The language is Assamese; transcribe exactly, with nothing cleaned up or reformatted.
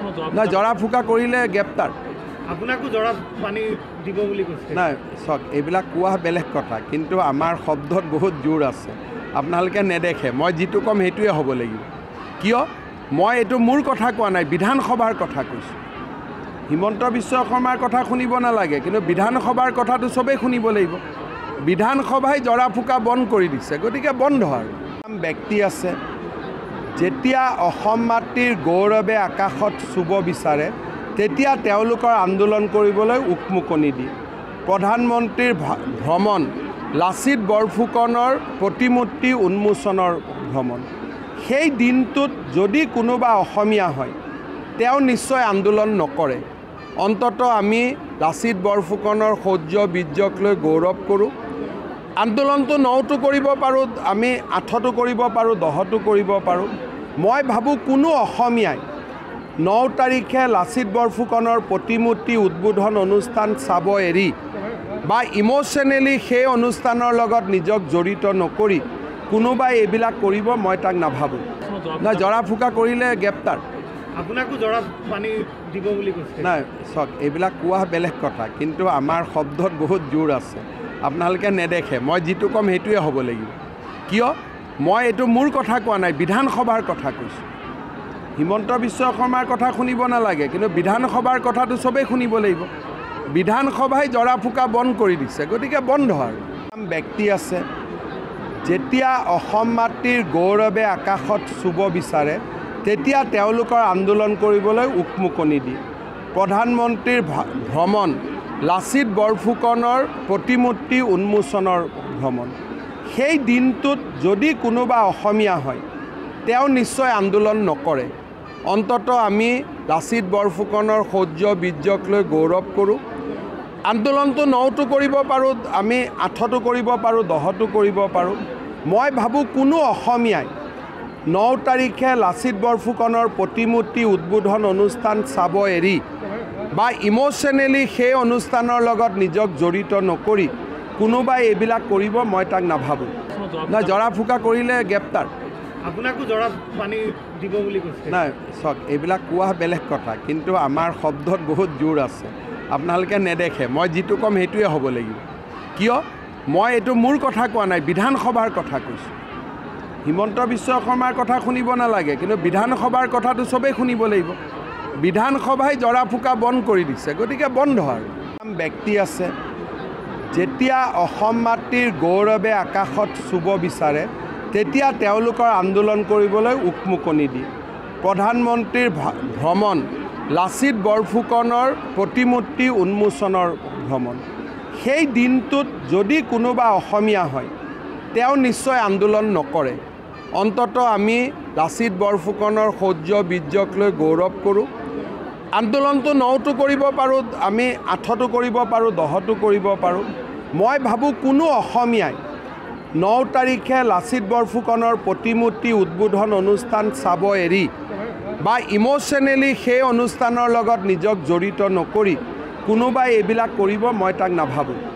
না জৰা ফুকা কৰিলে গ্ৰেপ্তাৰ আপোনাকো জৰা পানী দিব বুলি কৈছে নাই চক এইবিলাক কোৱা বেলেগ কথা কিন্তু আমাৰ শব্দত বহুত জোৰ আছে আপোনালোকে নেদেখে মই যিটো কম সেইটোৱে হ'ব লাগিব কিয় মই এইটো মোৰ কথা কোৱা নাই বিধানসভাৰ কথা কৈছোঁ হিমন্ত বিশ্ব শৰ্মাৰ কথা শুনিব নালাগে কিন্তু বিধানসভাৰ কথাটো চবেই শুনিব লাগিব বিধানসভাই জৰা ফুকা বন্ধ কৰি দিছে গতিকে বন্ধ আৰু ব্যক্তি আছে যেতিয়া অসম মাতৃৰ গৌৰৱে আকাশত চুব বিচাৰে তেতিয়া তেওঁলোকৰ আন্দোলন কৰিবলৈ উকমুকনি দিয়ে প্ৰধানমন্ত্ৰীৰ ভ্ৰমণ লাচিত বৰফুকনৰ প্ৰতিমূৰ্তি উন্মোচনৰ ভ্ৰমণ সেই দিনটোত যদি কোনোবা অসমীয়া হয় তেওঁ নিশ্চয় আন্দোলন নকৰে অন্তত আমি লাচিত বৰফুকনৰ শৌৰ্য বীৰ্যক লৈ গৌৰৱ কৰোঁ আন্দোলনটো নটো কৰিব পাৰোঁ আমি আঠটো কৰিব পাৰোঁ দহটো কৰিব পাৰোঁ মই ভাবোঁ কোনো অসমীয়াই ন তাৰিখে লাচিত বৰফুকনৰ প্ৰতিমূৰ্তি উদ্বোধন অনুষ্ঠান চাব এৰি বা ইমোশ্যনেলি সেই অনুষ্ঠানৰ লগত নিজক জড়িত নকৰি কোনোবাই এইবিলাক কৰিব মই তাক নাভাবোঁ না জৰা ফুকা কৰিলে গ্ৰেপ্তাৰ আপোনাকো জৰা পানী দিব বুলি কৈছে নাই চক এইবিলাক কোৱা বেলেগ কথা কিন্তু আমাৰ শব্দত বহুত জোৰ আছে আপোনালোকে নেদেখে মই যিটো কম সেইটোৱে হ'ব লাগিব কিয় মই এইটো মোৰ কথা কোৱা নাই বিধানসভাৰ কথা কৈছোঁ হিমন্ত বিশ্ব শৰ্মাৰ কথা শুনিব নালাগে কিন্তু বিধানসভাৰ কথাটো চবেই শুনিব লাগিব বিধানসভাই জৰা ফুকা বন্ধ কৰি দিছে গতিকে বন্ধ আৰু ব্যক্তি আছে যেতিয়া অসম মাতৃৰ গৌৰৱে আকাশত চুব বিচাৰে তেতিয়া তেওঁলোকৰ আন্দোলন কৰিবলৈ উকমুকনি দিয়ে প্ৰধানমন্ত্ৰীৰ ভ্ৰমণ লাচিত বৰফুকনৰ প্ৰতিমূৰ্তি উন্মোচনৰ ভ্ৰমণ সেই দিনটোত যদি কোনোবা অসমীয়া হয় তেওঁ নিশ্চয় আন্দোলন নকৰে অন্তত আমি লাচিত বৰফুকনৰ শৌৰ্য বীৰ্যক লৈ গৌৰৱ কৰোঁ আন্দোলনটো নটো কৰিব পাৰোঁ আমি আঠটো কৰিব পাৰোঁ দহটো কৰিব পাৰোঁ মই ভাবোঁ কোনো অসমীয়াই ন তাৰিখে লাচিত বৰফুকনৰ প্ৰতিমূৰ্তি উদ্বোধন অনুষ্ঠান চাব এৰি বা ইমোশ্যনেলি সেই অনুষ্ঠানৰ লগত নিজক জড়িত নকৰি কোনোবাই এইবিলাক কৰিব মই তাক নাভাবোঁ না জৰা ফুকা কৰিলে গ্ৰেপ্তাৰ আপোনাকো জৰা পানী দিব বুলি কৈছে নাই চক এইবিলাক কোৱা বেলেগ কথা কিন্তু আমাৰ শব্দত বহুত জোৰ আছে আপোনালোকে নেদেখে মই যিটো কম সেইটোৱে হ'ব লাগিব কিয় মই এইটো মোৰ কথা কোৱা নাই বিধানসভাৰ কথা কৈছোঁ হিমন্ত বিশ্ব শৰ্মাৰ কথা শুনিব নালাগে কিন্তু বিধানসভাৰ কথাটো চবেই শুনিব লাগিব বিধানসভাই জৰা ফুকা বন্ধ কৰি দিছে গতিকে বন্ধ আৰু ব্যক্তি আছে যেতিয়া অসম মাতৃৰ গৌৰৱে আকাশত চুব বিচাৰে তেতিয়া তেওঁলোকৰ আন্দোলন কৰিবলৈ উকমুকনি দিয়ে প্ৰধানমন্ত্ৰীৰ ভ্ৰমণ লাচিত বৰফুকনৰ প্ৰতিমূৰ্তি উন্মোচনৰ ভ্ৰমণ সেই দিনটোত যদি কোনোবা অসমীয়া হয় তেওঁ নিশ্চয় আন্দোলন নকৰে অন্তত আমি লাচিত বৰফুকনৰ শৌৰ্য বীৰ্যক লৈ গৌৰৱ কৰোঁ আন্দোলনটো নটো কৰিব পাৰোঁ আমি আঠটো কৰিব পাৰোঁ দহটো কৰিব পাৰোঁ মই ভাবোঁ কোনো অসমীয়াই ন তাৰিখে লাচিত বৰফুকনৰ প্ৰতিমূৰ্তি উদ্বোধন অনুষ্ঠান চাব এৰি বা ইমোশ্যনেলি সেই অনুষ্ঠানৰ লগত নিজক জড়িত নকৰি কোনোবাই এইবিলাক কৰিব মই তাক নাভাবোঁ